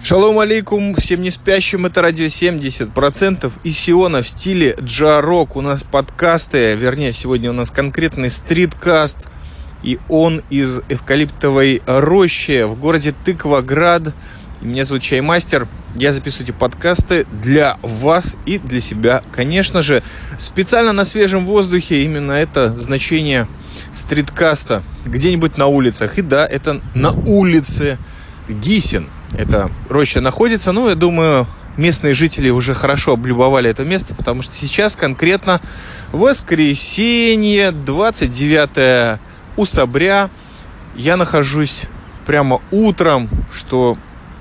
Шалом алейкум всем не спящим, это радио 70% и Сиона в стиле джа-рок. У нас подкасты, вернее, сегодня у нас конкретный стриткаст, и он из эвкалиптовой рощи в городе Тыкваград. Меня зовут Чаймастер, я записываю эти подкасты для вас и для себя, конечно же. Специально на свежем воздухе, именно это значение стриткаста, где-нибудь на улицах. И да, это на улице Гисин. Эта роща находится, я думаю, местные жители уже хорошо облюбовали это место, потому что сейчас конкретно воскресенье, 29 усобря. Я нахожусь прямо утром, что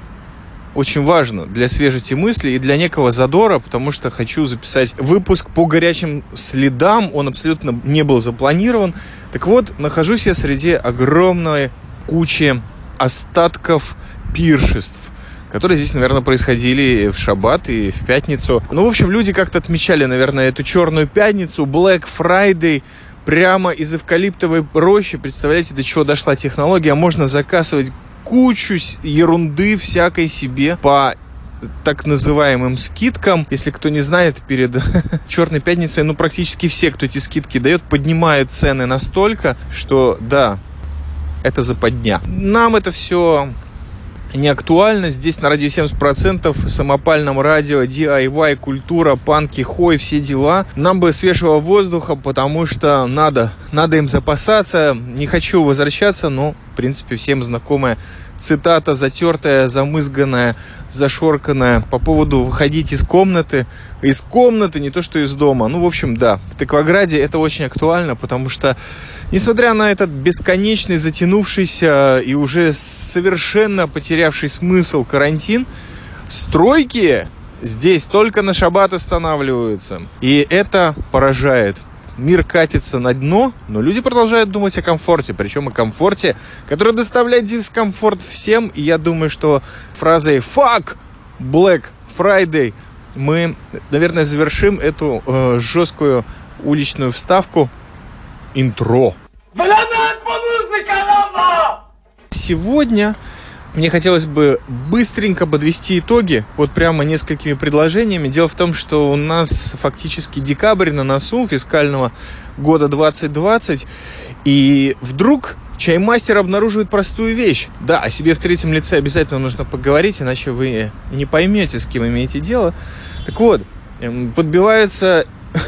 очень важно для свежести мысли и для некого задора, потому что хочу записать выпуск по горячим следам. Он абсолютно не был запланирован. Так вот, нахожусь я среди огромной кучи остатков пиршеств, которые здесь, наверное, происходили в шаббат и в пятницу. В общем, люди как-то отмечали, наверное, эту черную пятницу, Black Friday, прямо из эвкалиптовой рощи. Представляете, до чего дошла технология? Можно заказывать кучу ерунды всякой себе по так называемым скидкам. Если кто не знает, перед Черной пятницей, практически все, кто эти скидки дает, поднимают цены настолько, что да, это западня. Нам это все не актуально. Здесь на радио 70%, самопальном радио, DIY, культура, панки, хой, все дела. Нам бы свежего воздуха, потому что надо им запасаться. Не хочу возвращаться, но, в принципе, всем знакомая цитата, затертая, замызганная, зашорканная по поводу выходить из комнаты. Из комнаты, не то что из дома. В общем, да, в Тыкваграде это очень актуально, потому что, несмотря на этот бесконечный, затянувшийся и уже совершенно потерявший смысл карантин, стройки здесь только на шаббат останавливаются. И это поражает. Мир катится на дно, но люди продолжают думать о комфорте. Причем о комфорте, который доставляет дискомфорт всем. И я думаю, что фразой «Fuck Black Friday» мы, наверное, завершим эту жесткую уличную вставку. Интро. Сегодня мне хотелось бы быстренько подвести итоги под прямо несколькими предложениями. Дело в том, что у нас фактически декабрь на носу фискального года 2020. И вдруг Чаймастер обнаруживает простую вещь. Да, о себе в третьем лице обязательно нужно поговорить, иначе вы не поймете, с кем имеете дело. Так вот, подбиваются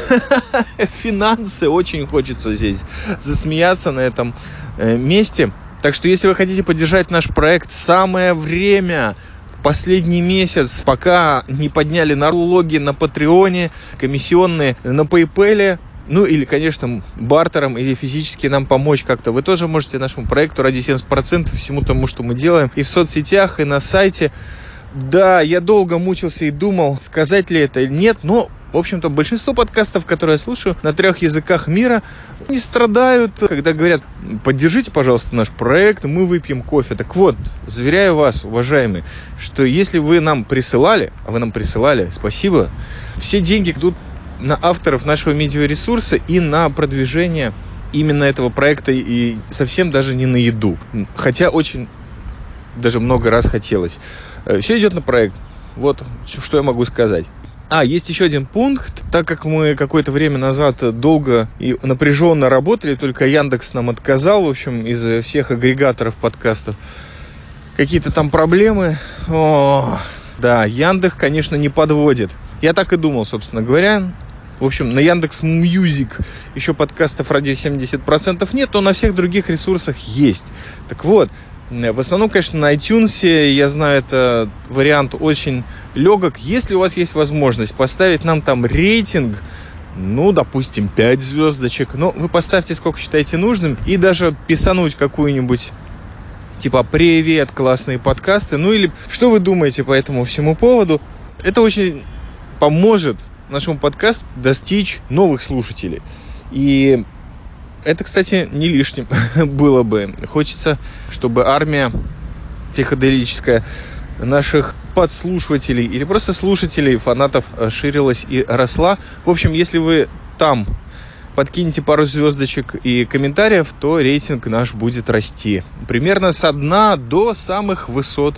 финансы. Очень хочется здесь засмеяться на этом месте. Так что, если вы хотите поддержать наш проект, самое время в последний месяц, пока не подняли налоги на Патреоне, комиссионные на PayPal, или, конечно, бартером или физически нам помочь как-то. Вы тоже можете нашему проекту ради 70% всему тому, что мы делаем, и в соцсетях, и на сайте. Да, я долго мучился и думал, сказать ли это или нет, но, в общем-то, большинство подкастов, которые я слушаю на 3 языках мира, не страдают, когда говорят: поддержите, пожалуйста, наш проект, мы выпьем кофе. Так вот, заверяю вас, уважаемые, что если вы нам присылали, а вы нам присылали, спасибо, все деньги идут на авторов нашего медиаресурса и на продвижение именно этого проекта, и совсем даже не на еду. Хотя очень даже много раз хотелось. Все идет на проект. Вот что я могу сказать. Есть еще один пункт. Так как мы какое-то время назад долго и напряженно работали, только Яндекс нам отказал, в общем, из всех агрегаторов подкастов. Какие-то там проблемы. Да, Яндекс, конечно, не подводит. Я так и думал, собственно говоря. В общем, на Яндекс.Мьюзик еще подкастов радио 70% нет, но на всех других ресурсах есть. Так вот, в основном, конечно, на iTunes, я знаю, это вариант очень легок. Если у вас есть возможность поставить нам там рейтинг, допустим, 5 звездочек, вы поставьте сколько считаете нужным, и даже писануть какую-нибудь типа «Привет, классные подкасты», или что вы думаете по этому всему поводу. Это очень поможет нашему подкасту достичь новых слушателей. И это, кстати, не лишним было бы. Хочется, чтобы армия психоделическая наших подслушивателей или просто слушателей, фанатов ширилась и росла. В общем, если вы там подкинете пару звездочек и комментариев, то рейтинг наш будет расти. Примерно со дна до самых высот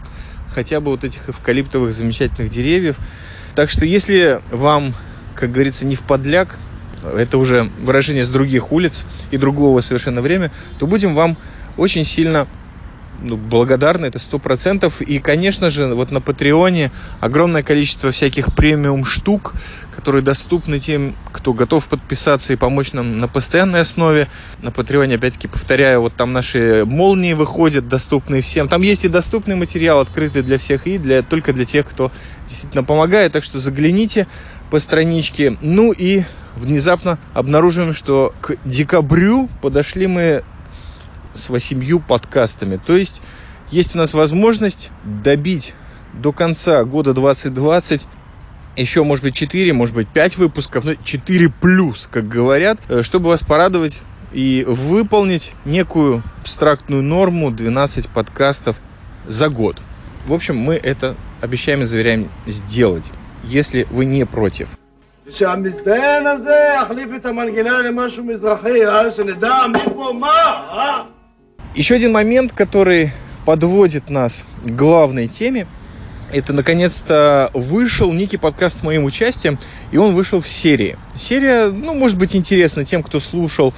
хотя бы вот этих эвкалиптовых замечательных деревьев. Так что если вам, как говорится, не вподляк, это уже выражение с других улиц и другого совершенно время, то будем вам очень сильно благодарны, это 100%. И, конечно же, вот на Патреоне огромное количество всяких премиум штук, которые доступны тем, кто готов подписаться и помочь нам на постоянной основе. На Патреоне, опять-таки, повторяю, вот там наши молнии выходят, доступные всем. Там есть и доступный материал, открытый для всех, и только для тех, кто действительно помогает. Так что загляните по страничке. Ну и внезапно обнаруживаем, что к декабрю подошли мы с 8 подкастами. То есть у нас возможность добить до конца года 2020 еще, может быть, 4, может быть, 5 выпусков, но 4 плюс, как говорят, чтобы вас порадовать и выполнить некую абстрактную норму 12 подкастов за год. В общем, мы это обещаем и заверяем сделать, если вы не против. שהמזדיין הזה יחליף את המנגינה למשהו מזרחי, שנדע מפה מה. Еще один момент, который подводит нас к главной теме, это, наконец-то, вышел некий подкаст с моим участием, и он вышел в серии. Серия, может быть, интересна тем, кто слушал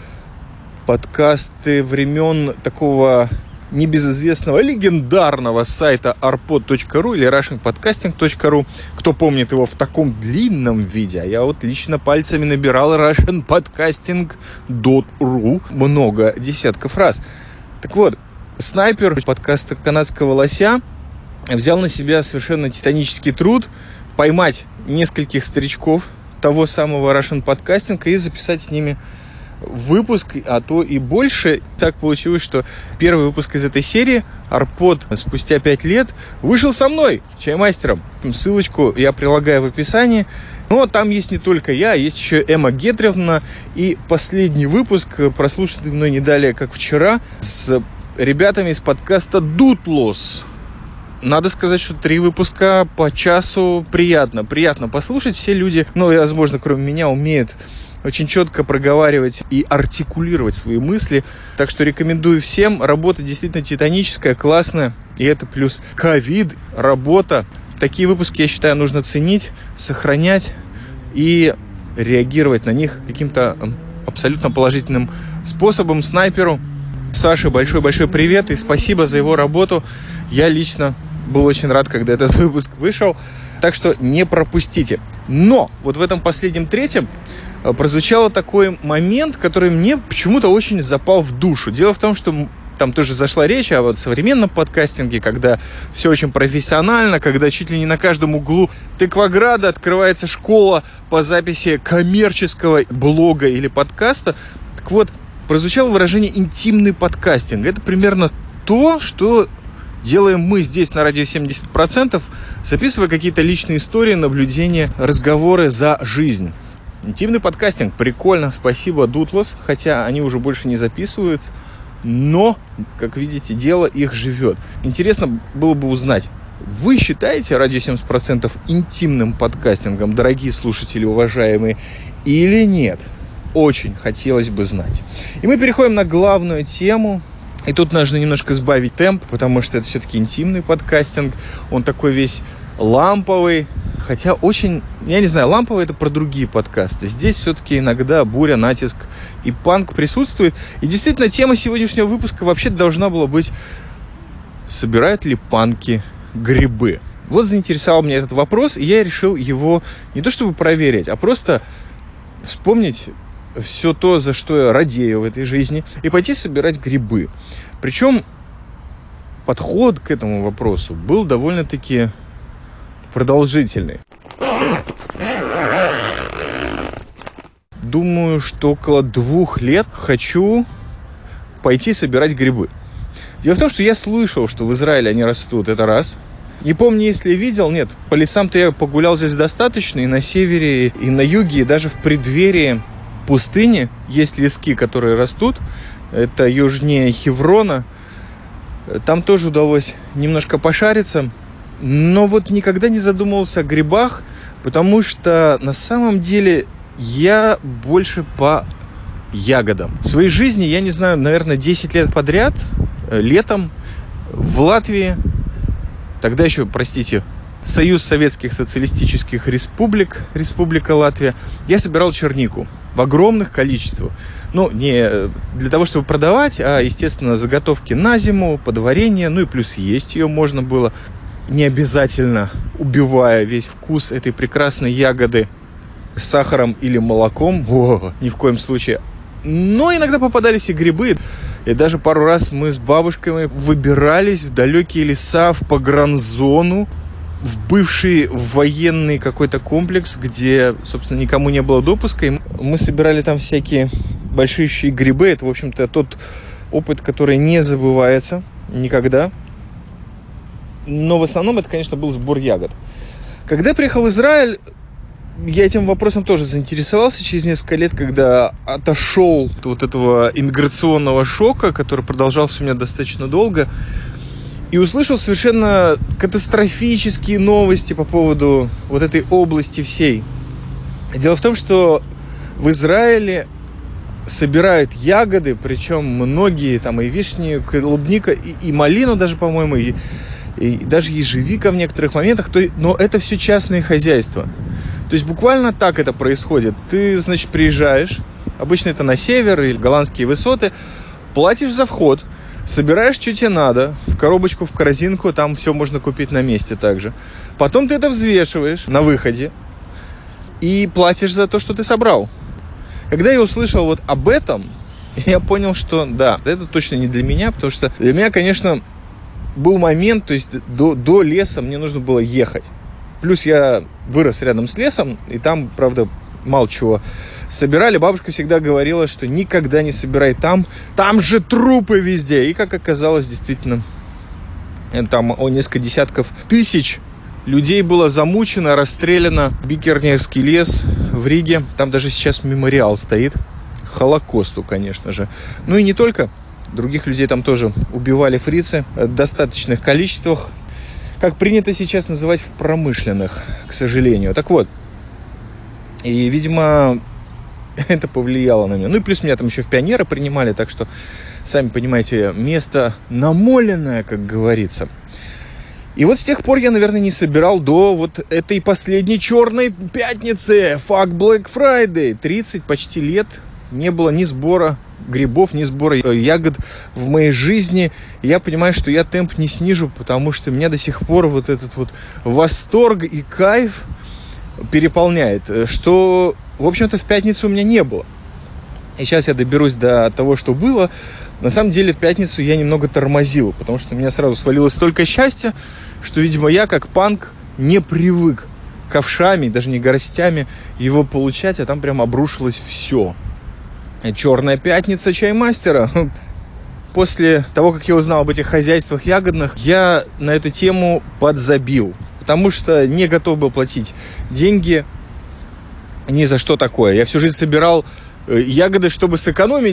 подкасты времен такого небезызвестного легендарного сайта arpod.ru или russianpodcasting.ru. Кто помнит его в таком длинном виде, а я вот лично пальцами набирал russianpodcasting.ru много десятков раз. Так вот, снайпер подкаста «Канадского лося» взял на себя совершенно титанический труд поймать нескольких старичков того самого Russian Podcasting и записать с ними выпуск, а то и больше. Так получилось, что первый выпуск из этой серии, Арпод, спустя 5 лет, вышел со мной, чаймастером. Ссылочку я прилагаю в описании. Но там есть не только я, есть еще Эмма Гетревна. И последний выпуск, прослушанный мной не далее, как вчера, с ребятами из подкаста «Дутлос». Надо сказать, что 3 выпуска по часу приятно послушать. Все люди, возможно, кроме меня, умеют очень четко проговаривать и артикулировать свои мысли. Так что рекомендую всем. Работа действительно титаническая, классная. И это плюс ковид, работа. Такие выпуски, я считаю, нужно ценить, сохранять и реагировать на них каким-то абсолютно положительным способом. Снайперу Саше большой-большой привет и спасибо за его работу. Я лично был очень рад, когда этот выпуск вышел. Так что не пропустите. Но вот в этом последнем 3-м прозвучал такой момент, который мне почему-то очень запал в душу. Дело в том, что там тоже зашла речь о современном подкастинге, когда все очень профессионально, когда чуть ли не на каждом углу Тыкваграда открывается школа по записи коммерческого блога или подкаста. Так вот, прозвучало выражение «интимный подкастинг». Это примерно то, что делаем мы здесь на радио 70%, записывая какие-то личные истории, наблюдения, разговоры за жизнь. Интимный подкастинг, прикольно, спасибо, Дутлос, хотя они уже больше не записывают, но, как видите, дело их живет. Интересно было бы узнать, вы считаете радио 70% интимным подкастингом, дорогие слушатели, уважаемые, или нет? Очень хотелось бы знать. И мы переходим на главную тему. И тут нужно немножко сбавить темп, потому что это все-таки интимный подкастинг. Он такой весь ламповый. Хотя очень, я не знаю, ламповый — это про другие подкасты. Здесь все-таки иногда буря, натиск и панк присутствует. И действительно, тема сегодняшнего выпуска вообще должна была быть: собирают ли панки грибы? Вот заинтересовал меня этот вопрос, и я решил его не то чтобы проверить, а просто вспомнить все то, за что я радею в этой жизни, и пойти собирать грибы. Причем подход к этому вопросу был довольно-таки продолжительный. Думаю, что около 2 лет хочу пойти собирать грибы. Дело в том, что я слышал, что в Израиле они растут, это раз. Не помню, если видел, нет. По лесам-то я погулял здесь достаточно, и на севере, и на юге, и даже в преддверии пустыни есть лески, которые растут. Это южнее Хеврона. Там тоже удалось немножко пошариться. Но вот никогда не задумывался о грибах, потому что на самом деле я больше по ягодам. В своей жизни, я не знаю, наверное, 10 лет подряд, летом в Латвии тогда еще, простите, Союз Советских Социалистических Республик, Республика Латвия, я собирал чернику в огромных количествах. Ну, не для того, чтобы продавать, а, естественно, заготовки на зиму, под варенье, ну и плюс есть ее можно было, не обязательно убивая весь вкус этой прекрасной ягоды сахаром или молоком. О, ни в коем случае. Но иногда попадались и грибы. И даже пару раз мы с бабушками выбирались в далекие леса, в погранзону, в бывший военный какой-то комплекс, где, собственно, никому не было допуска. И мы собирали там всякие большущие грибы. Это, в общем-то, тот опыт, который не забывается никогда. Но в основном это, конечно, был сбор ягод. Когда я приехал в Израиль, я этим вопросом тоже заинтересовался через несколько лет, когда отошел от вот этого иммиграционного шока, который продолжался у меня достаточно долго, и услышал совершенно катастрофические новости по поводу вот этой области всей. Дело в том, что в Израиле собирают ягоды, причем многие, там и вишни, и клубника, и малину даже, по-моему, и даже ежевика в некоторых моментах, но это все частные хозяйства. То есть буквально так это происходит. Ты, значит, приезжаешь, обычно это на север или голландские высоты, платишь за вход, собираешь, что тебе надо, в коробочку, в корзинку, там все можно купить на месте также. Потом ты это взвешиваешь на выходе и платишь за то, что ты собрал. Когда я услышал вот об этом, я понял, что да, это точно не для меня, потому что для меня, конечно, был момент, то есть до леса мне нужно было ехать. Плюс я вырос рядом с лесом, и там, правда, мало чего собирали. Бабушка всегда говорила, что никогда не собирай там же трупы везде. И, как оказалось, действительно, там несколько десятков тысяч людей было замучено, расстреляно. Бикернерский лес в Риге, там даже сейчас мемориал стоит. Холокосту, конечно же. Ну и не только. Других людей там тоже убивали фрицы в достаточных количествах. Как принято сейчас называть, в промышленных, к сожалению. Так вот, и, видимо, это повлияло на меня. Ну и плюс меня там еще в пионеры принимали, так что, сами понимаете, место намоленное, как говорится. И вот с тех пор я, наверное, не собирал до вот этой последней черной пятницы, Fuck Black Friday. 30 почти лет не было ни сбора грибов, ни сбора ягод в моей жизни. И я понимаю, что я темп не снижу, потому что меня до сих пор вот этот вот восторг и кайф переполняет, что, в общем-то, в пятницу у меня не было. И сейчас я доберусь до того, что было. На самом деле, в пятницу я немного тормозил, потому что у меня сразу свалилось столько счастья, что, видимо, я, как панк, не привык ковшами, даже не горстями его получать, а там прям обрушилось все. Черная пятница чаймастера. После того, как я узнал об этих хозяйствах ягодных, я на эту тему подзабил, потому что не готов был платить деньги ни за что такое. Я всю жизнь собирал ягоды, чтобы сэкономить,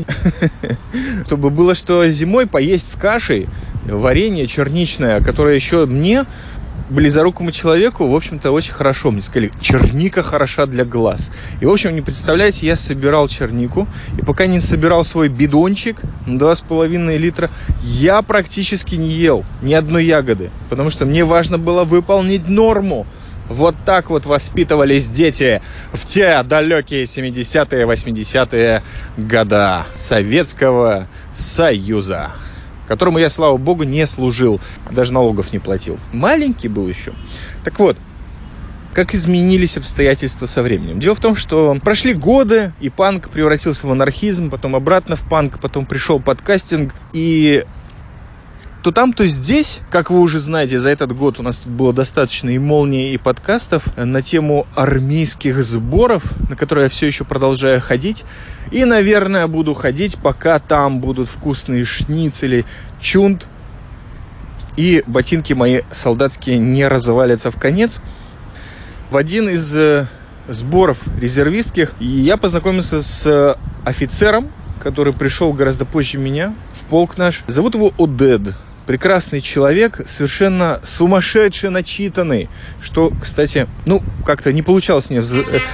чтобы было что зимой поесть с кашей, варенье черничное, которое еще мне, близорукому человеку, в общем-то, очень хорошо. Мне сказали, черника хороша для глаз. И, в общем, не представляете, я собирал чернику, и пока не собирал свой бидончик на 2,5 литра, я практически не ел ни одной ягоды, потому что мне важно было выполнить норму. Вот так вот воспитывались дети в те далекие 70-е, 80-е года Советского Союза, которому я, слава богу, не служил, даже налогов не платил. Маленький был еще. Так вот, как изменились обстоятельства со временем. Дело в том, что прошли годы, и панк превратился в анархизм, потом обратно в панк, потом пришел подкастинг, и то там, то здесь, как вы уже знаете, за этот год у нас было достаточно и молний, и подкастов на тему армейских сборов, на которые я все еще продолжаю ходить. И, наверное, буду ходить, пока там будут вкусные шницели, чунт, и ботинки мои солдатские не развалятся в конец. В один из сборов резервистских я познакомился с офицером, который пришел гораздо позже меня в полк наш. Зовут его Одед. Прекрасный человек, совершенно сумасшедший, начитанный. Что, кстати, как-то не получалось мне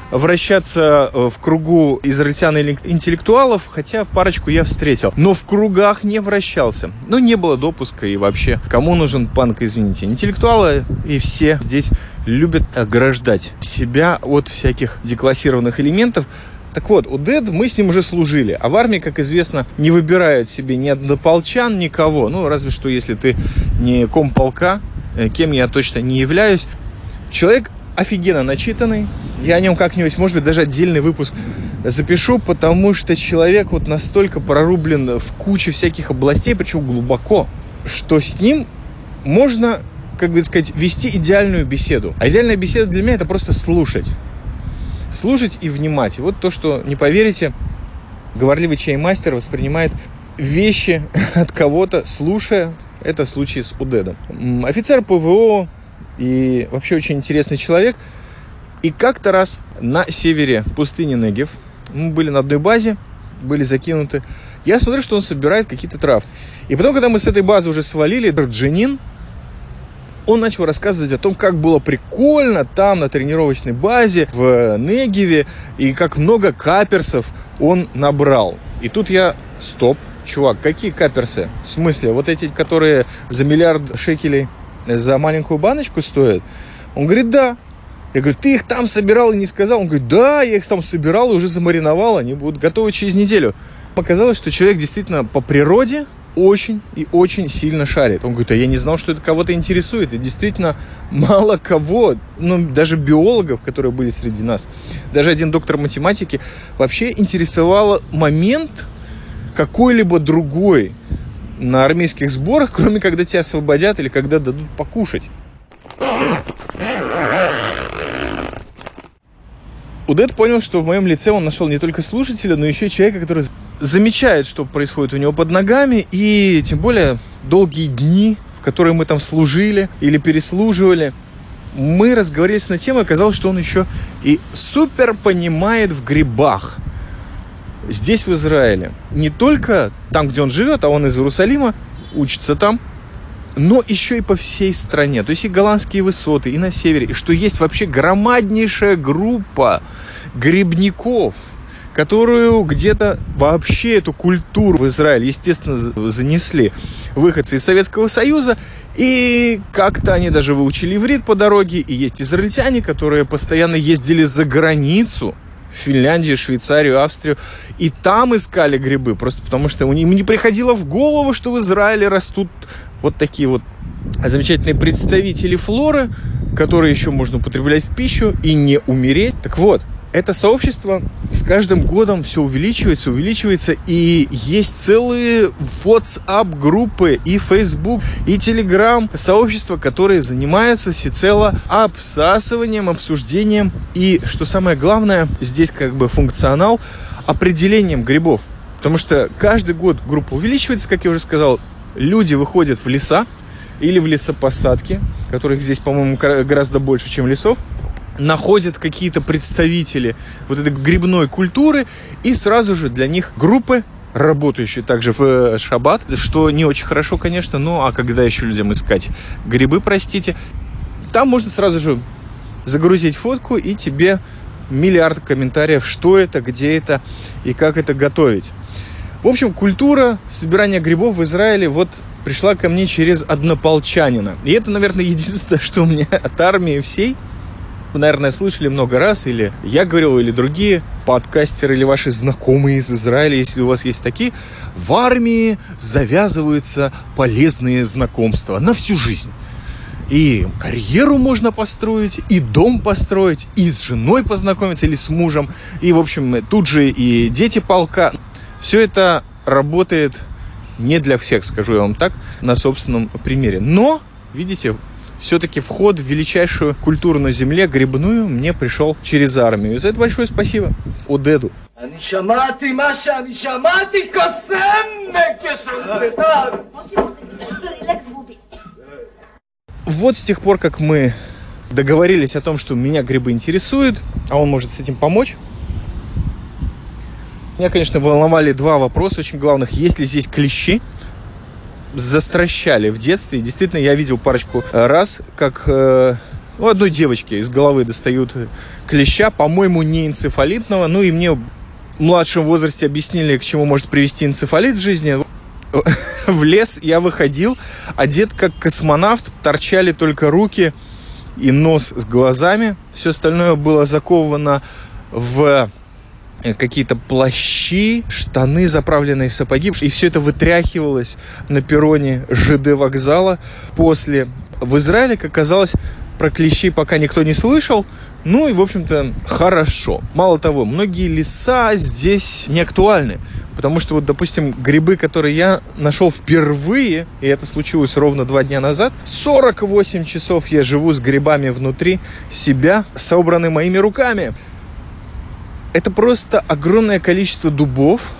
вращаться в кругу израильтян или интеллектуалов, хотя парочку я встретил. Но в кругах не вращался. Ну, не было допуска и вообще. Кому нужен панк, извините. Интеллектуалы и все здесь любят ограждать себя от всяких деклассированных элементов. Так вот, УДЭД, мы с ним уже служили. А в армии, как известно, не выбирают себе ни однополчан, никого. Ну, разве что, если ты не комполка, кем я точно не являюсь. Человек офигенно начитанный. Я о нем как-нибудь, может быть, даже отдельный выпуск запишу, потому что человек вот настолько прорублен в куче всяких областей, причем глубоко, что с ним можно, как бы сказать, вести идеальную беседу. А идеальная беседа для меня — это просто слушать. Слушать и внимать. Вот то, что, не поверите, говорливый чаймастер воспринимает вещи от кого-то, слушая. Это в случае с УДЭДом. Офицер ПВО и вообще очень интересный человек. И как-то раз на севере пустыни Негев, мы были на одной базе, были закинуты. Я смотрю, что он собирает какие-то травы. И потом, когда мы с этой базы уже свалили, Джанин, он начал рассказывать о том, как было прикольно там, на тренировочной базе, в Негеве, и как много каперсов он набрал. И тут я... Стоп, чувак, какие каперсы? В смысле, вот эти, которые за миллиард шекелей за маленькую баночку стоят? Он говорит, да. Я говорю, ты их там собирал и не сказал? Он говорит, да, я их там собирал и уже замариновал, они будут готовы через неделю. Оказалось, что человек действительно по природе очень и очень сильно шарит. Он говорит, а я не знал, что это кого-то интересует. И действительно мало кого, ну, даже биологов, которые были среди нас, даже один доктор математики, вообще интересовал момент какой-либо другой на армейских сборах, кроме когда тебя освободят или когда дадут покушать. УДЭД понял, что в моем лице он нашел не только слушателя, но еще и человека, который замечает, что происходит у него под ногами, и тем более долгие дни, в которые мы там служили или переслуживали, мы разговорились на тему, и оказалось, что он еще и супер понимает в грибах. Здесь, в Израиле, не только там, где он живет, а он из Иерусалима, учится там, но еще и по всей стране. То есть и голландские высоты, и на севере. И что есть вообще громаднейшая группа грибников, которую где-то вообще эту культуру в Израиль, естественно, занесли выходцы из Советского Союза. И как-то они даже выучили иврит по дороге. И есть израильтяне, которые постоянно ездили за границу, в Финляндию, Швейцарию, Австрию, и там искали грибы, просто потому что им не приходило в голову, что в Израиле растут вот такие вот замечательные представители флоры, которые еще можно употреблять в пищу и не умереть. Так вот, это сообщество с каждым годом все увеличивается, и есть целые WhatsApp-группы, и Facebook, и Telegram, сообщества, которые занимаются всецело обсасыванием, обсуждением и, что самое главное, здесь как бы функционал, определением грибов. Потому что каждый год группа увеличивается, как я уже сказал, люди выходят в леса или в лесопосадки, которых здесь, по-моему, гораздо больше, чем лесов, находят какие-то представители вот этой грибной культуры, и сразу же для них группы, работающие также в шаббат, что не очень хорошо, конечно, ну а когда еще людям искать грибы, простите, там можно сразу же загрузить фотку, и тебе миллиард комментариев, что это, где это и как это готовить. В общем, культура собирания грибов в Израиле вот пришла ко мне через однополчанина. И это, наверное, единственное, что у меня от армии всей. Вы, наверное, слышали много раз, или я говорил, или другие подкастеры, или ваши знакомые из Израиля, если у вас есть такие, в армии завязываются полезные знакомства на всю жизнь. И карьеру можно построить, и дом построить, и с женой познакомиться, или с мужем, и, в общем, тут же и дети полка. Все это работает не для всех, скажу я вам так, на собственном примере. Но, видите, все-таки вход в величайшую культуру на земле, грибную, мне пришел через армию. И за это большое спасибо УДЭДу. Вот с тех пор, как мы договорились о том, что меня грибы интересуют, а он может с этим помочь, меня, конечно, волновали два вопроса очень главных. Есть ли здесь клещи? Застращали в детстве. Действительно, я видел парочку раз, как У одной девочки из головы достают клеща, по-моему, не энцефалитного. Ну и мне в младшем возрасте объяснили, к чему может привести энцефалит в жизни. В лес я выходил, одет как космонавт, торчали только руки и нос с глазами. Все остальное было заковано в какие-то плащи, штаны, заправленные в сапоги. И все это вытряхивалось на перроне ЖД вокзала. После в Израиле, как оказалось, про клещей пока никто не слышал. Ну и, в общем-то, хорошо. Мало того, многие леса здесь не актуальны. Потому что, вот, допустим, грибы, которые я нашел впервые, и это случилось ровно 2 дня назад, 48 часов я живу с грибами внутри себя, собраны моими руками. Это просто огромное количество дубов,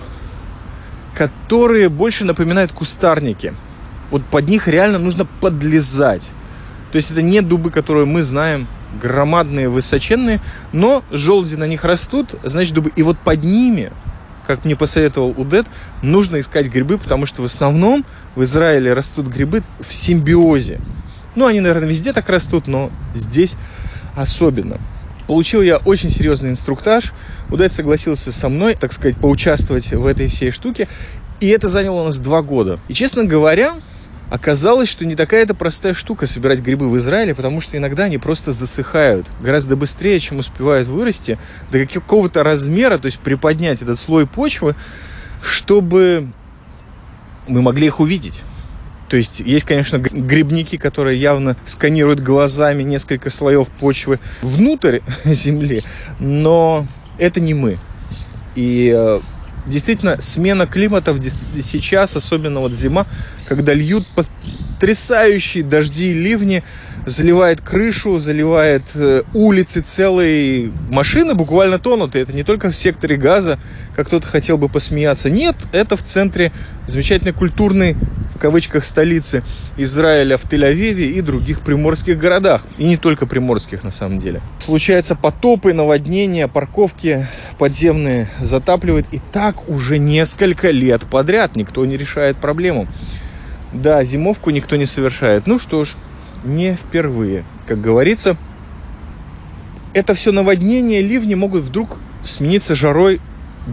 которые больше напоминают кустарники. Вот под них реально нужно подлезать. То есть это не дубы, которые мы знаем, громадные, высоченные, но желуди на них растут, значит дубы. И вот под ними, как мне посоветовал Удет, нужно искать грибы, потому что в основном в Израиле растут грибы в симбиозе. Ну, они, наверное, везде так растут, но здесь особенно. Получил я очень серьезный инструктаж. Удет согласился со мной, так сказать, поучаствовать в этой всей штуке. И это заняло у нас 2 года. И, честно говоря, оказалось, что не такая-то простая штука собирать грибы в Израиле, потому что иногда они просто засыхают гораздо быстрее, чем успевают вырасти до какого-то размера, то есть приподнять этот слой почвы, чтобы мы могли их увидеть. То есть есть, конечно, грибники, которые явно сканируют глазами несколько слоев почвы внутрь земли, но это не мы. И действительно, смена климатов сейчас, особенно вот зима, когда льют потрясающие дожди и ливни, заливает крышу, заливает улицы, целые машины буквально тонут. И это не только в секторе Газа, как кто-то хотел бы посмеяться. Нет, это в центре замечательной культурной, в кавычках, столицы Израиля, в Тель-Авиве и других приморских городах. И не только приморских, на самом деле. Случаются потопы, наводнения, парковки подземные затапливают. И так уже несколько лет подряд никто не решает проблему. Да, зимовку никто не совершает. Ну что ж, не впервые. Как говорится, это все наводнения, ливни могут вдруг смениться жарой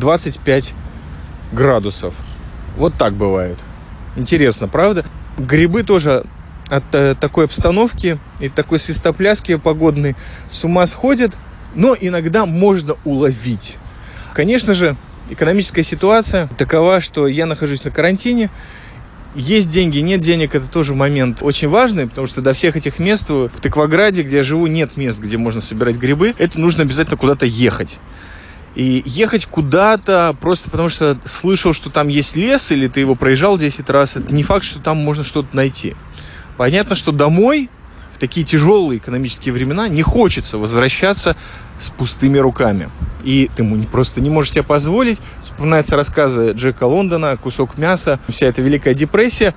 25 градусов. Вот так бывает. Интересно, правда? Грибы тоже от такой обстановки и такой свистопляски погодной с ума сходят, но иногда можно уловить. Конечно же, экономическая ситуация такова, что я нахожусь на карантине. Есть деньги, нет денег, это тоже момент очень важный, потому что до всех этих мест в Тыкваграде, где я живу, нет мест, где можно собирать грибы. Это нужно обязательно куда-то ехать. И ехать куда-то просто потому, что слышал, что там есть лес, или ты его проезжал 10 раз, это не факт, что там можно что-то найти. Понятно, что домой в такие тяжелые экономические времена не хочется возвращаться с пустыми руками. И ты просто не можешь себе позволить. Вспоминаются рассказы Джека Лондона, «Кусок мяса», вся эта Великая депрессия.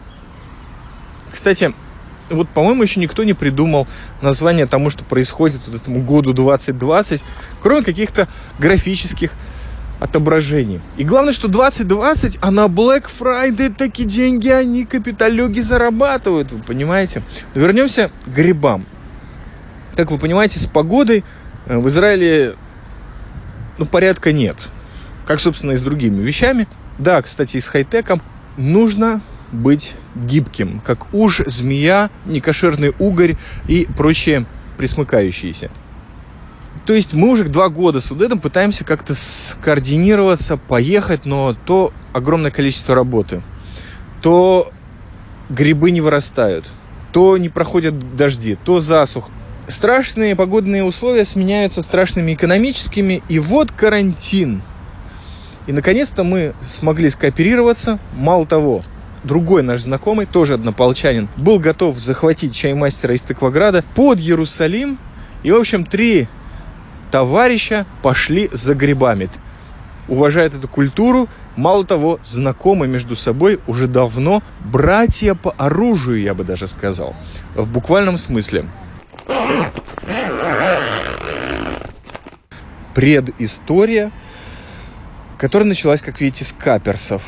Кстати, вот, по-моему, еще никто не придумал название тому, что происходит вот этому году 2020, кроме каких-то графических отображений. И главное, что 2020, а на Black Friday такие деньги они, капиталюги, зарабатывают, вы понимаете? Но вернемся к грибам. Как вы понимаете, с погодой в Израиле порядка нет. Как, собственно, и с другими вещами. Да, кстати, и с хай-теком нужно быть гибким, как уж, змея, некошерный угорь и прочие присмыкающиеся. То есть мы уже 2 года с Удетом пытаемся как-то скоординироваться, поехать, но то огромное количество работы, то грибы не вырастают, то не проходят дожди, то засуха. Страшные погодные условия сменяются страшными экономическими, и вот карантин. И наконец-то мы смогли скооперироваться. Мало того, другой наш знакомый, тоже однополчанин, был готов захватить чаймастера из Тыкваграда под Иерусалим. И, в общем, 3 товарища пошли за грибами. Уважают эту культуру. Мало того, знакомы между собой уже давно. Братья по оружию, я бы даже сказал. В буквальном смысле. Предыстория, которая началась, как видите, с каперсов.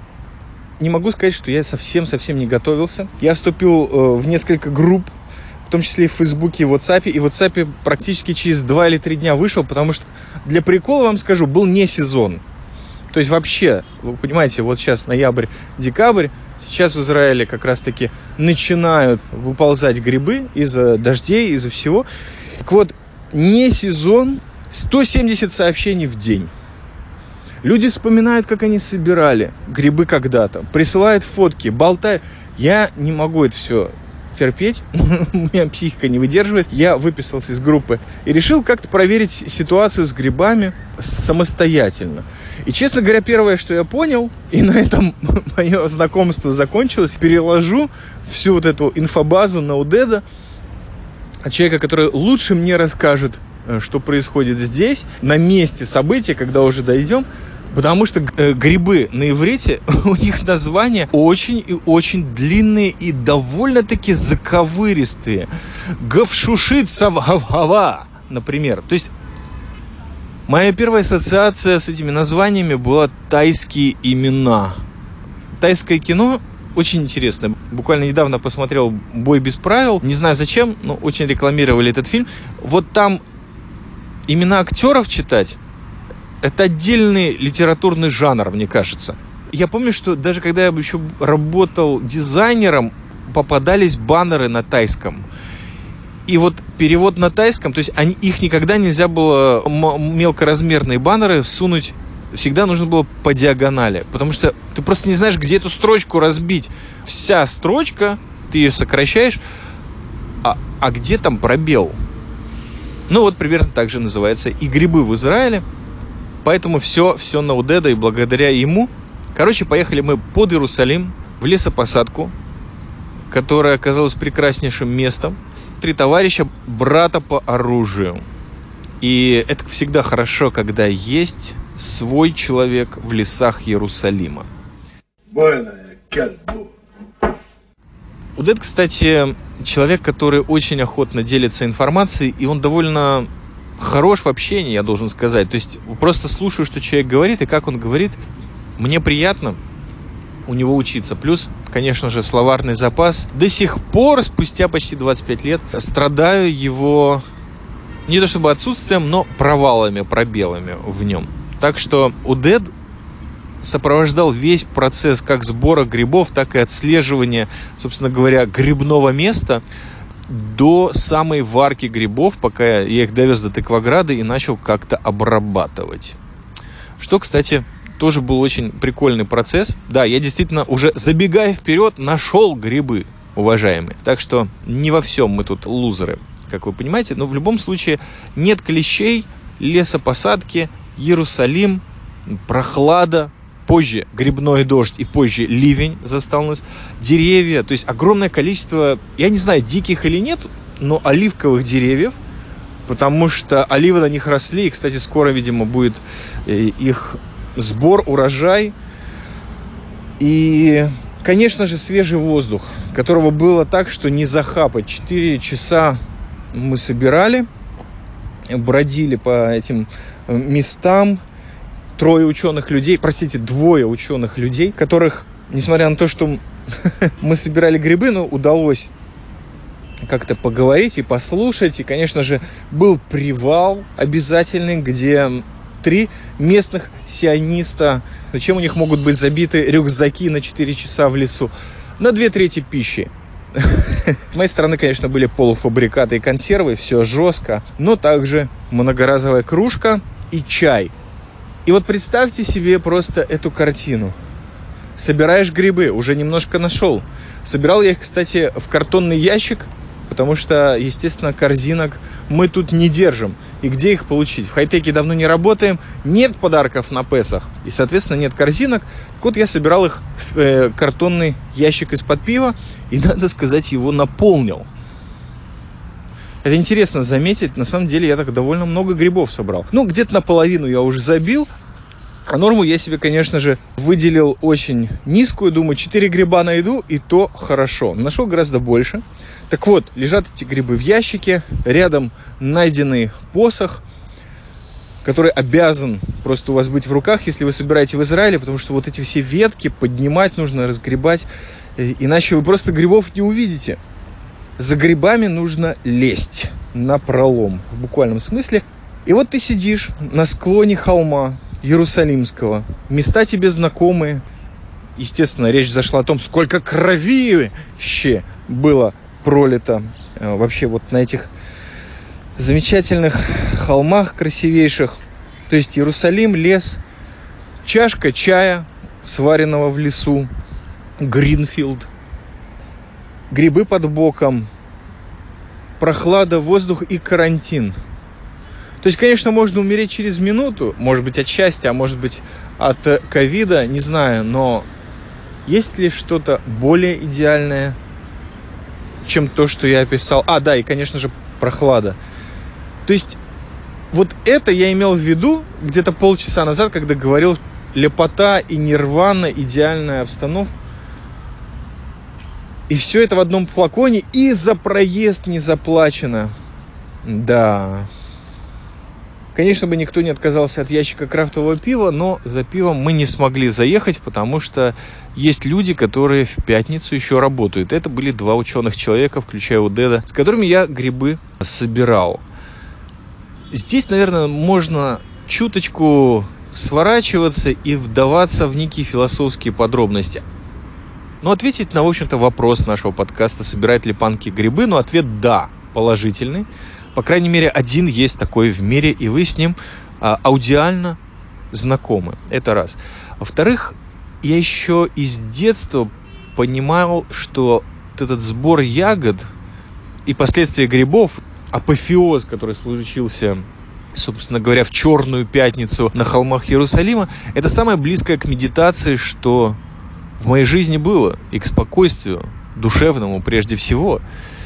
Не могу сказать, что я совсем не готовился. Я вступил в несколько групп, в том числе и в Фейсбуке, и в WhatsApp. И в WhatsApp практически через 2 или 3 дня вышел, потому что, для прикола вам скажу, был не сезон. То есть вообще, вы понимаете, вот сейчас ноябрь, декабрь, сейчас в Израиле как раз-таки начинают выползать грибы из-за дождей, из-за всего. Так вот, не сезон, 170 сообщений в день. Люди вспоминают, как они собирали грибы когда-то, присылают фотки, болтают. Я не могу это все терпеть, у меня психика не выдерживает. Я выписался из группы и решил как-то проверить ситуацию с грибами самостоятельно. И, честно говоря, первое, что я понял, и на этом мое знакомство закончилось, переложу всю вот эту инфобазу на Удеда, человека, который лучше мне расскажет, что происходит здесь, на месте события, когда уже дойдем. Потому что грибы на иврите, у них названия очень и очень длинные и довольно-таки заковыристые. Гавшушит савгава, например. То есть моя первая ассоциация с этими названиями была тайские имена. Тайское кино очень интересно. Буквально недавно посмотрел «Бой без правил». Не знаю зачем, но очень рекламировали этот фильм. Вот там имена актеров читать — это отдельный литературный жанр, мне кажется. Я помню, что даже когда я еще работал дизайнером, попадались баннеры на тайском. И вот перевод на тайском, то есть их никогда нельзя было, мелкоразмерные баннеры, всунуть, всегда нужно было по диагонали. Потому что ты просто не знаешь, где эту строчку разбить. Вся строчка, ты ее сокращаешь, а где там пробел? Ну вот примерно так же называется и грибы в Израиле. Поэтому все на Удеда, и благодаря ему. Короче, поехали мы под Иерусалим, в лесопосадку, которая оказалась прекраснейшим местом. 3 товарища, брата по оружию. И это всегда хорошо, когда есть свой человек в лесах Иерусалима. Удед, кстати, человек, который очень охотно делится информацией, и он довольно хорош в общении, я должен сказать. То есть просто слушаю, что человек говорит, и как он говорит. Мне приятно у него учиться. Плюс, конечно же, словарный запас. До сих пор, спустя почти 25 лет, страдаю его не то чтобы отсутствием, но провалами, пробелами в нем. Так что Удед сопровождал весь процесс как сбора грибов, так и отслеживания, собственно говоря, грибного места до самой варки грибов, пока я их довез до Тыкваграда и начал как-то обрабатывать. Что, кстати, тоже был очень прикольный процесс. Да, я действительно, уже забегая вперед, нашел грибы, уважаемые. Так что не во всем мы тут лузеры, как вы понимаете. Но в любом случае нет клещей, лесопосадки, Иерусалим, прохлада. Позже грибной дождь и позже ливень застал нас. Деревья, то есть огромное количество, я не знаю, диких или нет, но оливковых деревьев, потому что оливы на них росли. И, кстати, скоро, видимо, будет их сбор, урожай. И, конечно же, свежий воздух, которого было так, что не захапать. 4 часа мы собирали, бродили по этим местам. 2 ученых людей, которых, несмотря на то, что мы собирали грибы, но удалось как-то поговорить и послушать. И, конечно же, был привал обязательный, где 3 местных сиониста. Чем у них могут быть забиты рюкзаки на 4 часа в лесу? На 2/3 пищи. С моей стороны, конечно, были полуфабрикаты и консервы, все жестко, но также многоразовая кружка и чай. И вот представьте себе просто эту картину. Собираешь грибы, уже немножко нашел. Собирал я их, кстати, в картонный ящик, потому что, естественно, корзинок мы тут не держим. И где их получить? В хай-теке давно не работаем, нет подарков на Песах, и, соответственно, нет корзинок. Так вот, я собирал их в картонный ящик из-под пива, и, надо сказать, его наполнил. Это интересно заметить, на самом деле я так довольно много грибов собрал. Ну, где-то наполовину я уже забил, а норму я себе, конечно же, выделил очень низкую. Думаю, 4 гриба найду, и то хорошо. Нашел гораздо больше. Так вот, лежат эти грибы в ящике, рядом найденный посох, который обязан просто у вас быть в руках, если вы собираете в Израиле, потому что вот эти все ветки поднимать нужно, разгребать, иначе вы просто грибов не увидите. За грибами нужно лезть напролом, в буквальном смысле. И вот ты сидишь на склоне холма Иерусалимского. Места тебе знакомые. Естественно, речь зашла о том, сколько кровище было пролито вообще вот на этих замечательных холмах красивейших. То есть Иерусалим, лес, чашка чая, сваренного в лесу, Гринфилд, грибы под боком, прохлада, воздух и карантин. То есть, конечно, можно умереть через минуту, может быть, от счастья, а может быть, от ковида, не знаю, но есть ли что-то более идеальное, чем то, что я описал? Да, и, конечно же, прохлада. То есть, вот это я имел в виду где-то полчаса назад, когда говорил лепота и нирвана, идеальная обстановка. И все это в одном флаконе, и за проезд не заплачено. Да. Конечно бы никто не отказался от ящика крафтового пива, но за пивом мы не смогли заехать, потому что есть люди, которые в пятницу еще работают. Это были 2 ученых человека, включая Удеда, с которыми я грибы собирал. Здесь, наверное, можно чуточку сворачиваться и вдаваться в некие философские подробности. Но ответить на, в общем-то, вопрос нашего подкаста, собирают ли панки грибы, ответ да, положительный. По крайней мере, один есть такой в мире, и вы с ним аудиально знакомы. Это раз. Во-вторых, я еще из детства понимал, что вот этот сбор ягод и последствия грибов, апофеоз, который случился, собственно говоря, в Черную пятницу на холмах Иерусалима, это самое близкое к медитации, что в моей жизни было, и к спокойствию, душевному прежде всего.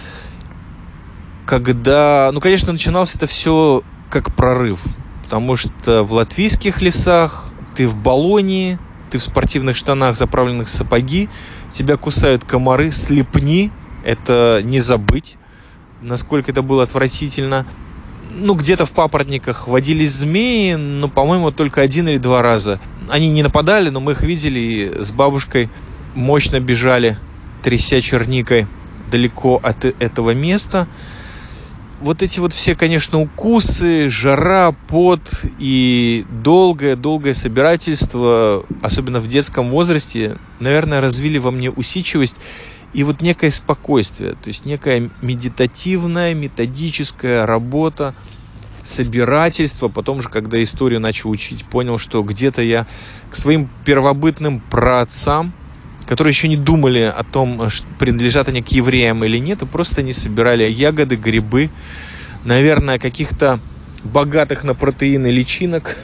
Когда, конечно, начиналось это все как прорыв, потому что в латвийских лесах ты в Болонии, ты в спортивных штанах, заправленных в сапоги, тебя кусают комары, слепни, это не забыть, насколько это было отвратительно. Где-то в папоротниках водились змеи, но, по-моему, только 1 или 2 раза. Они не нападали, но мы их видели и с бабушкой мощно бежали, тряся черникой далеко от этого места. Вот эти вот все, конечно, укусы, жара, пот и долгое собирательство, особенно в детском возрасте, наверное, развили во мне усидчивость и вот некое спокойствие, то есть некая медитативная, методическая работа, собирательство. Потом же, когда историю начал учить, понял, что где-то я к своим первобытным праотцам, которые еще не думали о том, принадлежат они к евреям или нет, и просто не собирали ягоды, грибы, наверное, каких-то богатых на протеины личинок.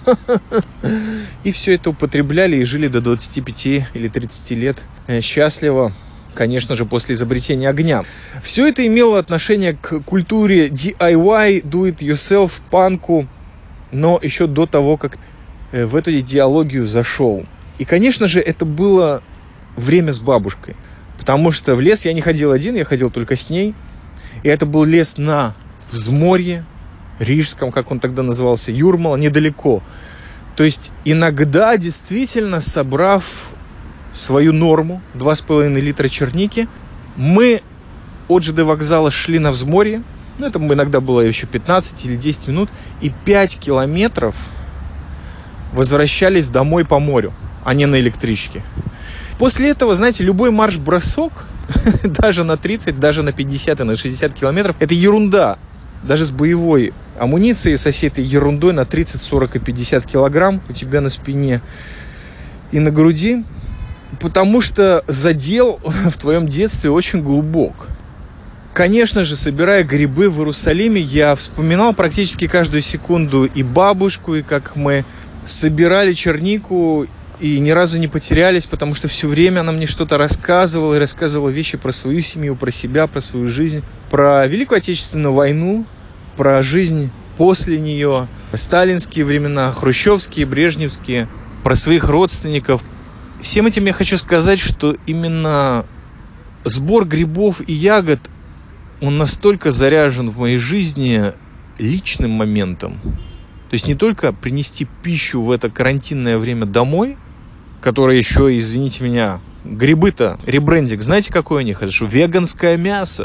И все это употребляли и жили до 25 или 30 лет счастливо, конечно же, после изобретения огня. Все это имело отношение к культуре DIY, do it yourself, панку, но еще до того, как в эту идеологию зашел. И, конечно же, это было время с бабушкой, потому что в лес я не ходил один, я ходил только с ней. И это был лес на взморье Рижском, как он тогда назывался, Юрмала, недалеко. То есть иногда, действительно, собрав свою норму, 2,5 литра черники, мы от ЖД вокзала шли на взморье. Это иногда было еще 15 или 10 минут. И 5 километров возвращались домой по морю, а не на электричке. После этого, знаете, любой марш-бросок, даже на 30, даже на 50 и на 60 километров, это ерунда. Даже с боевой амуницией, со всей этой ерундой на 30, 40 и 50 килограмм у тебя на спине и на груди. Потому что задел в твоем детстве очень глубок. Конечно же, собирая грибы в Иерусалиме, я вспоминал практически каждую секунду и бабушку, и как мы собирали чернику, и ни разу не потерялись, потому что все время она мне что-то рассказывала, и рассказывала вещи про свою семью, про себя, про свою жизнь, про Великую Отечественную войну, про жизнь после нее, сталинские времена, хрущевские, брежневские, про своих родственников. Всем этим я хочу сказать, что именно сбор грибов и ягод, он настолько заряжен в моей жизни личным моментом. То есть не только принести пищу в это карантинное время домой, которое еще, извините меня, грибы-то, ребрендинг, знаете, какой у них? Это же веганское мясо.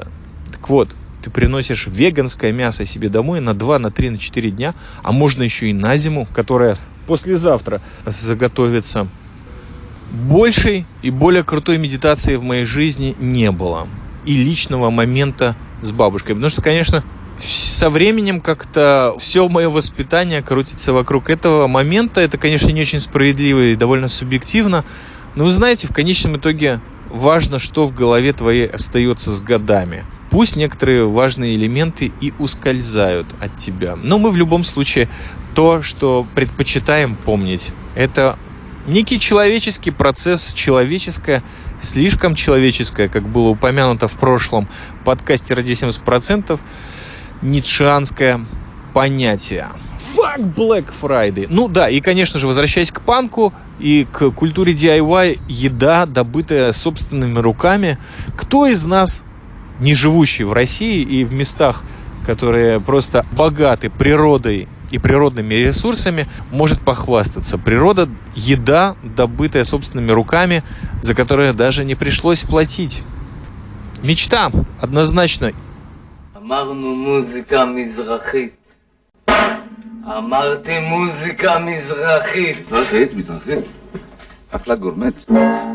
Так вот, ты приносишь веганское мясо себе домой на 2, на 3, на 4 дня, а можно еще и на зиму, которая послезавтра заготовится. Большей и более крутой медитации в моей жизни не было. И личного момента с бабушкой. Потому что, конечно, со временем как-то все мое воспитание крутится вокруг этого момента. Это, конечно, не очень справедливо и довольно субъективно. Но вы знаете, в конечном итоге важно, что в голове твоей остается с годами. Пусть некоторые важные элементы и ускользают от тебя. Но мы в любом случае то, что предпочитаем помнить, это некий человеческий процесс, человеческое, слишком человеческое, как было упомянуто в прошлом подкасте «Ради 70%», ницшеанское понятие. Fuck Black Friday! Ну да, и, конечно же, возвращаясь к панку и к культуре DIY, еда, добытая собственными руками. Кто из нас, не живущий в России и в местах, которые просто богаты природой и природными ресурсами, может похвастаться? Природа, еда, добытая собственными руками, за которую даже не пришлось платить. Мечта, однозначно. אמרנו מוזיקה מזרחית. אמרתי מוזיקה מזרחית. מזרחית? אחלה גורמט.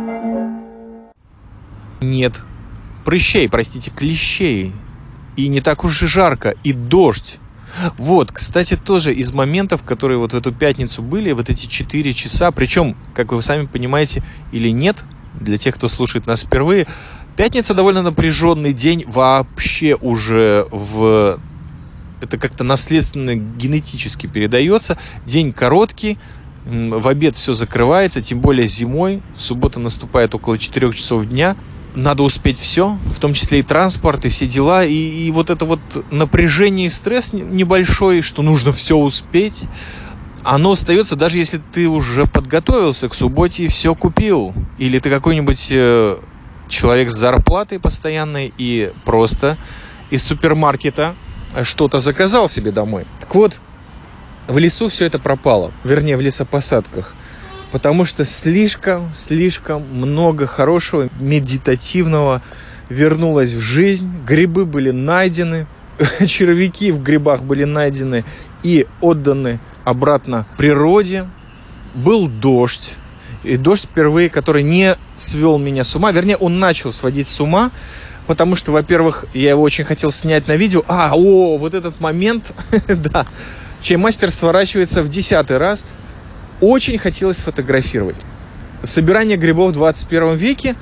Нет. Прыщей, простите, клещей. И не так уж и жарко. И дождь. Вот, кстати, тоже из моментов, которые вот в эту пятницу были, вот эти 4 часа, причем, как вы сами понимаете или нет, для тех, кто слушает нас впервые, пятница довольно напряженный день вообще уже это как-то наследственно генетически передается. День короткий, в обед все закрывается, тем более зимой. Суббота наступает около 4 часов дня. Надо успеть все, в том числе и транспорт, и все дела. И вот это вот напряжение и стресс небольшой, что нужно все успеть, оно остается, даже если ты уже подготовился к субботе и все купил. Или ты какой-нибудь человек с зарплатой постоянной и просто из супермаркета что-то заказал себе домой. Так вот, в лесу все это пропало. Вернее, в лесопосадках. Потому что слишком много хорошего, медитативного вернулось в жизнь. Грибы были найдены, червяки в грибах были найдены и отданы обратно природе. Был дождь. И дождь впервые, который не свел меня с ума. Вернее, он начал сводить с ума. Потому что, во-первых, я его очень хотел снять на видео. Вот этот момент, да. Чаймастер сворачивается в 10-й раз. Очень хотелось фотографировать. Собирание грибов в 21 веке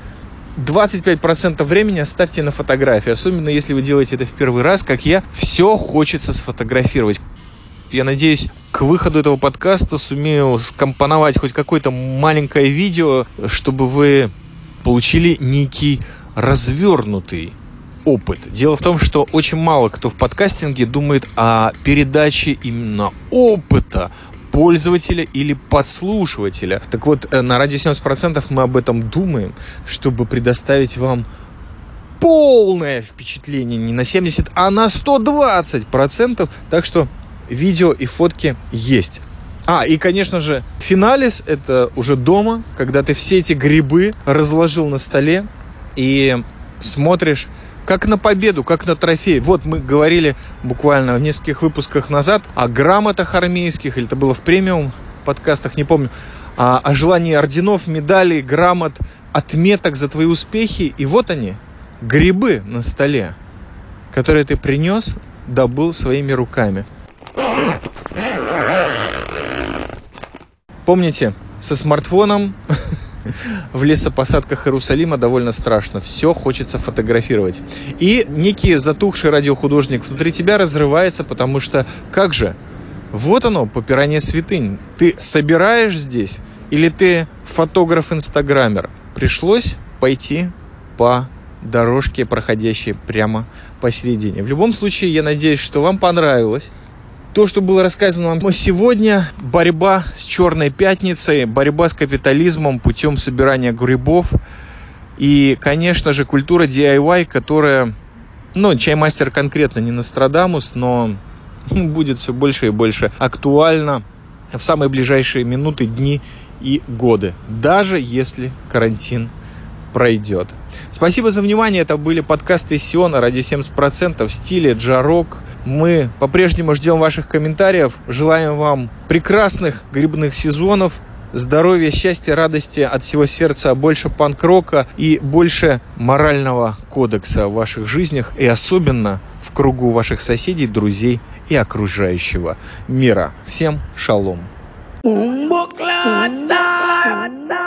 25% времени оставьте на фотографии. Особенно, если вы делаете это в первый раз, как я. Все хочется сфотографировать. Я надеюсь, к выходу этого подкаста сумею скомпоновать хоть какое-то маленькое видео, чтобы вы получили некий развернутый опыт. Дело в том, что очень мало кто в подкастинге думает о передаче именно опыта пользователя или подслушивателя. Так вот, на радио 70% мы об этом думаем, чтобы предоставить вам полное впечатление не на 70, а на 120%. Так что видео и фотки есть. И, конечно же, финалис — это уже дома, когда ты все эти грибы разложил на столе и смотришь как на победу, как на трофей. Вот мы говорили буквально в нескольких выпусках назад о грамотах армейских, или это было в премиум подкастах, не помню, о желании орденов, медалей, грамот, отметок за твои успехи. И вот они, грибы на столе, которые ты принес, добыл своими руками. Помните, со смартфоном в лесопосадках Иерусалима довольно страшно. Все хочется фотографировать. И некий затухший радиохудожник внутри тебя разрывается, потому что как же? Вот оно, попирание святынь. Ты собираешь здесь или ты фотограф-инстаграмер? Пришлось пойти по дорожке, проходящей прямо посередине. В любом случае, я надеюсь, что вам понравилось то, что было рассказано вам сегодня. Борьба с Черной пятницей, борьба с капитализмом путем собирания грибов. И, конечно же, культура DIY, которая, Чаймастер конкретно не Нострадамус, но будет все больше и больше актуальна в самые ближайшие минуты, дни и годы. Даже если карантин пройдет. Спасибо за внимание. Это были подкасты Сиона «Радио 70%» в стиле джа-рок. Мы по-прежнему ждем ваших комментариев. Желаем вам прекрасных грибных сезонов, здоровья, счастья, радости от всего сердца, больше панк-рока и больше морального кодекса в ваших жизнях и особенно в кругу ваших соседей, друзей и окружающего мира. Всем шалом!